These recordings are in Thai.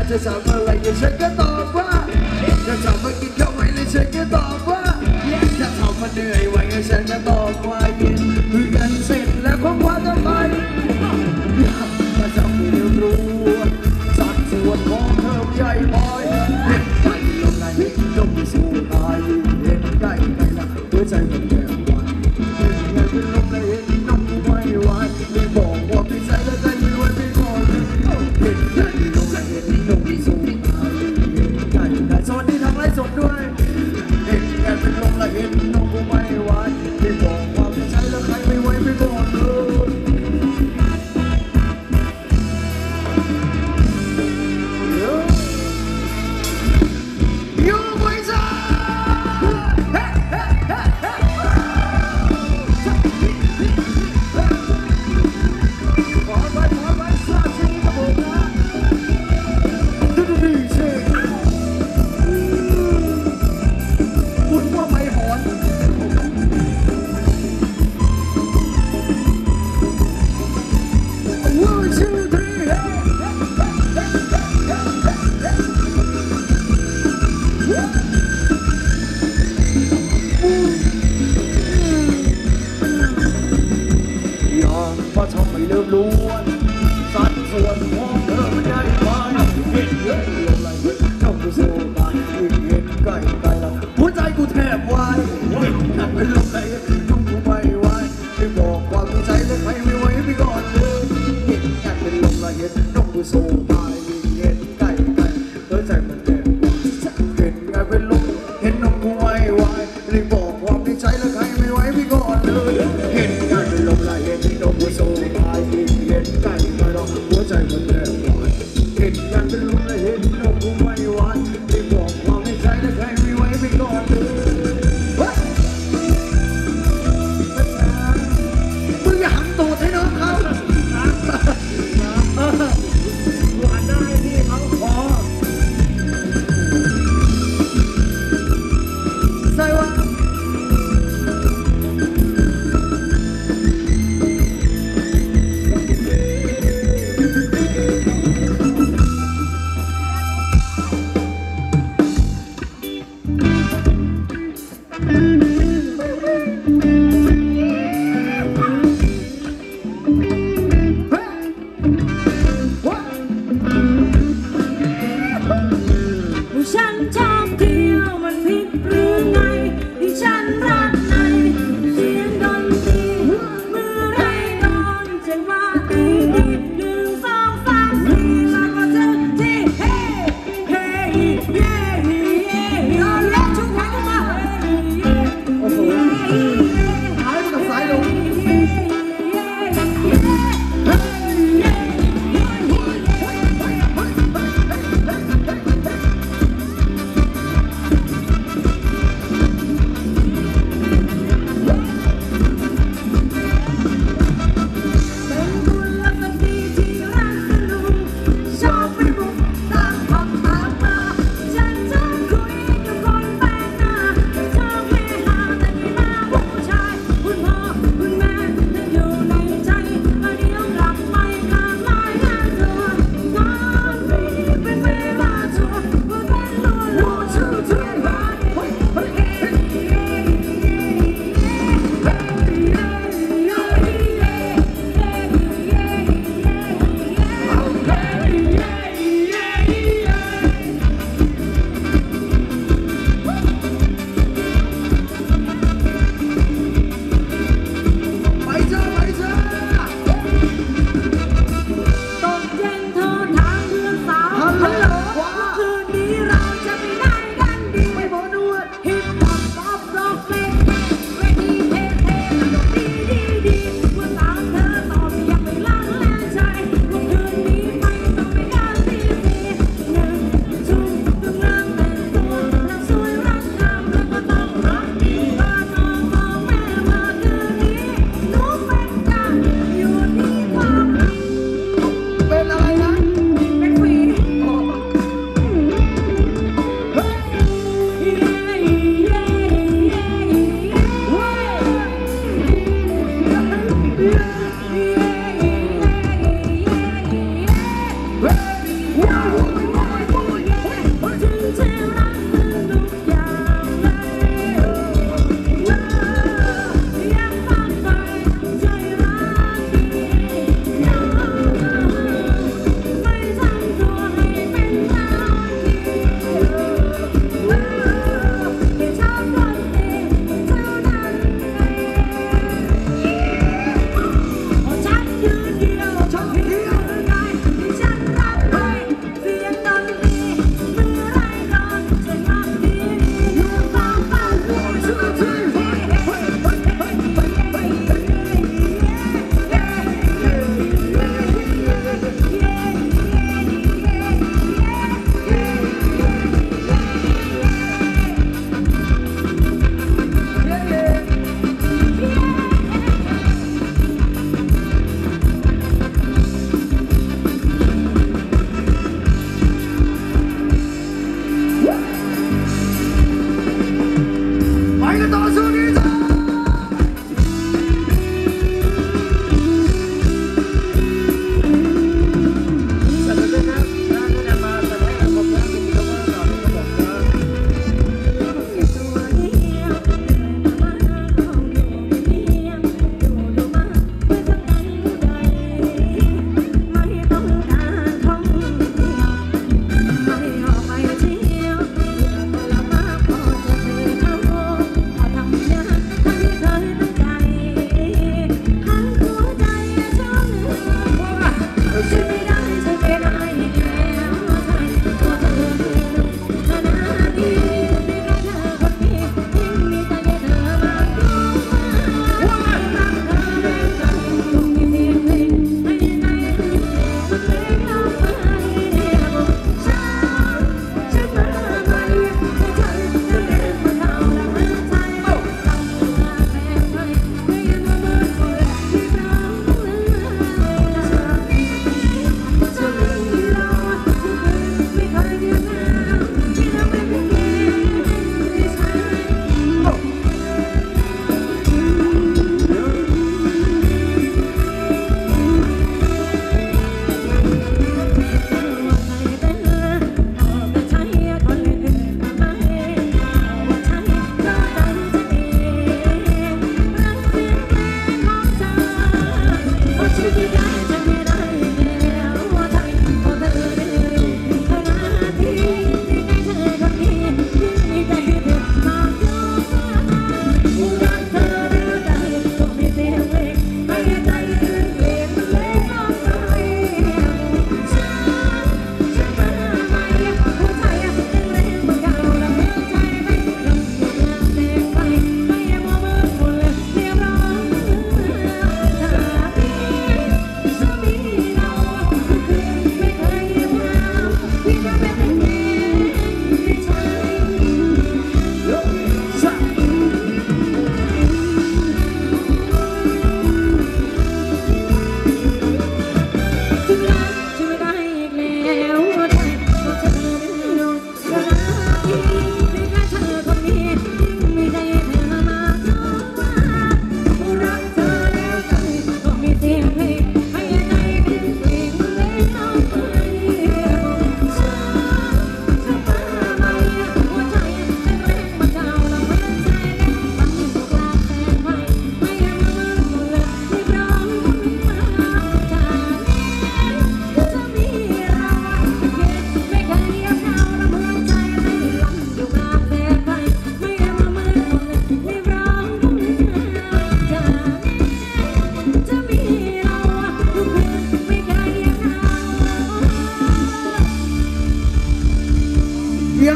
จะทำอะไรก็ฉันก็ตอบว่าจะทำมากินข้าวไหมเลยฉันก็ตอบว่าจะทำมาเหนื่อยไหวก็ฉันก็ตอบว่าเย็นคุยกันเสร็จแล้วความว่าจะไปมาทำให้เรื่องรู้สัดส่วนของเธอใหญ่พอยเห็นใจลงไหนลงสู่ตายเห็นใกล้ใกล้ละหัวใจมันแย่ไหวเห็นไงเป็นลมและเห็นน้องไม่ไหวไม่บอกว่าไม่ใช่แล้วใจไม่ไหวไม่พอเห็นใจลงและเห็นน้องสู่ตายเห็นใกล้ใกล้สวัสดีทางไลฟ์สดด้วยเห็นไงเป็นลมและเห็นน้องไม่ไหวไม่บอกว่าไม่ใช่แล้วใครไม่ไหวไม่บอกเลย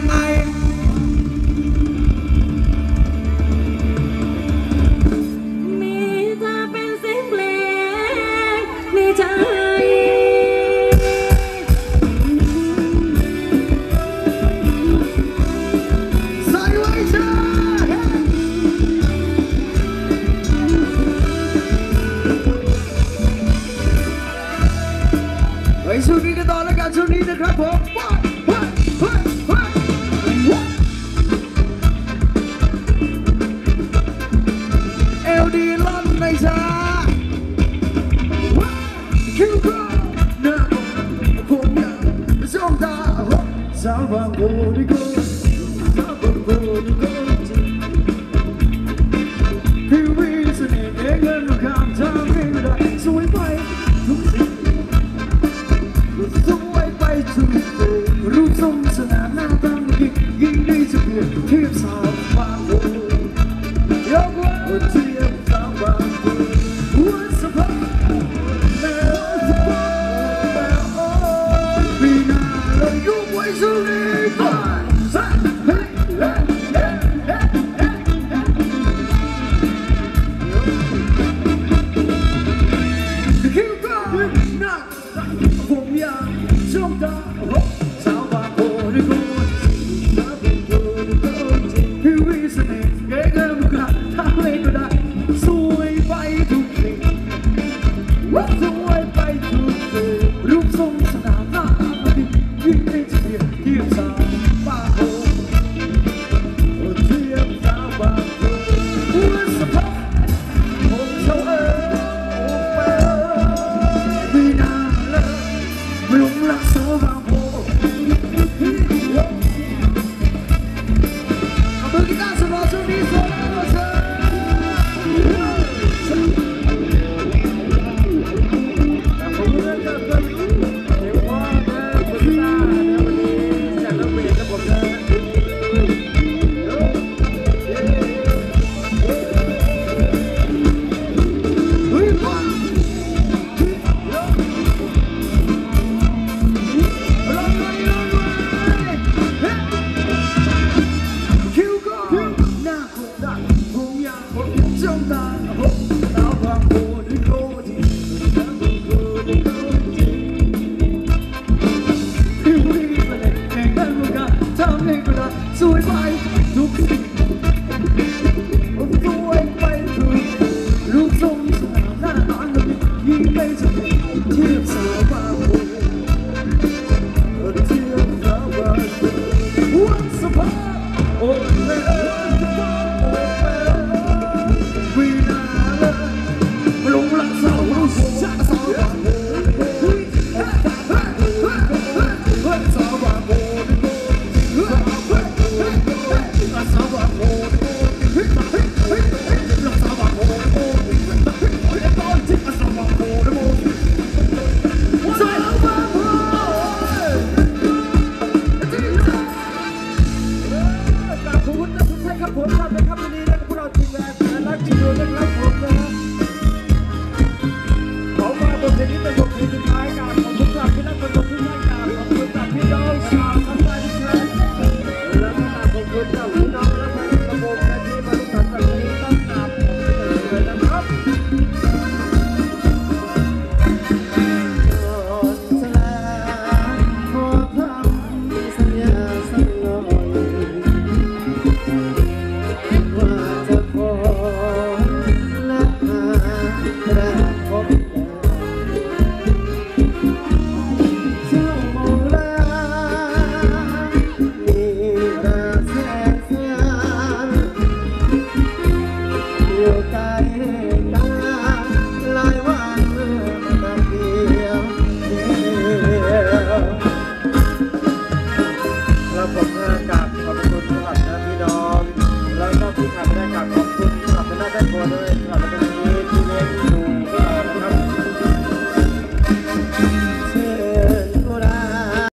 ยังไงมีเธอเป็นเสียงเพลงในใจใส่ไว้จ้าไปช่วงนี้กันต่อแล้วกันช่วงนี้นะครับผมเอลดีลั่นในชาคิวก็หน้าผมอยากจ้องตาสาวบางโบดิโกสาวบางโบดิโกพี่วิสเน่ห์เองเงินข้ามทางไม่ได้สวยไปทุกสิ่งสวยไปทุกสิ่งรูปทรงสนานหน้าตั้งยิ่งได้จะเปลี่ยนเทียบสาวบางโบยกว่าเทียบสาวบางโบหัวสะพานแม่สะพานแม่โอ้ปีหน้าเราอยู่ไว้สุรินทร์ผมอยากจ้องตาสาวบางโบดิโกสาวบางโบดิโกพี่วิสเน่ห์เก่งเกินกว่าทำอะไรก็ได้สวยไปทุกสิ่งสวยไปทุกสิ่งรูปทรงสนามหน้ามันยิ่งได้เทียบสาวบางโบเทียบสาวบางโบหัวสะพานผมเท่าไม่น่าเลยหลงรักสาวบางโบเอามือกีตาร์สโลว์ช่วงนี้โซโล่เธอแต่ผมเริ่มจะเป็นเดี๋ยวว่าแม่คนหน้าเนี่ยวันนี้อยากจะเปลี่ยนระบบเลยเฮ้ยว้าวคิวก็หน้าคงได้ผมอยากผมจ้องตาสาวบางโบดิโกที่สาวบางโบดิโกที่พี่วิ่งไปเลยแข่งกันมันก็ทำให้ก็ได้สวยไปทุกสิ่งสวยไปทุกรูปทรงสนามหน้าตาเรายิ่งไม่จะเทียบสาวบางโบเทียบสาวบางโบหัวสะพานโอ้แม่วีนาเลยหลงรักสาวบางโบสาวบางโบสาวบางโบสาวบางโบครับผมครับนะครับวันนี้นะครับพวกเราทีมงานนักจิตวิทยานะครับผมนะฮะขอมาบทเพลงนี้เป็นบทเพลงสุดท้ายการขอบคุณจากพี่นักดนตรีทุกท่านการขอบคุณจากพี่น้องชาวทัพไทยทุกท่านและก็ขอบคุณจากพี่น้องและทางระบบและที่มาทุกท่านแบบนี้ต้องตามผมเลยนะครับขอบคุณสำหรับพี่น้องแล้วก็ที่ทำได้กับขอบคุณสำหรับหน้าแม่ครัวด้วยสำหรับ